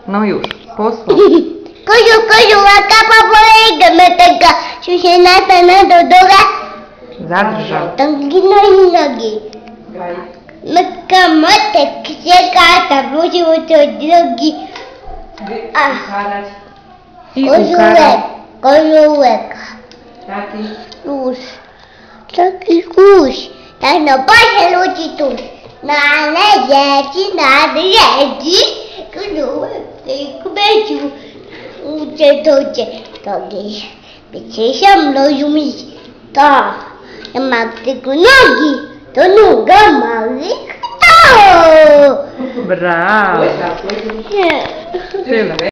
No już, posłuchaj. Koziu, a kapa polegamy tego, że się na doga. Zadrżał. Nogi, nogi. Makamotek, kata, wrócił do drogi. I ukarał. Koziołek. Taki. Już. Taki kurz. Tak no patrzę ludzi tuż. Na dzieci, na dzieci. Koziołek, kubeciu. Ucie, to gdzieś. Wiecie, się mną rozumieć. To. Ja mam tylko nogi. To noga małych. To. Brawo. Tyle.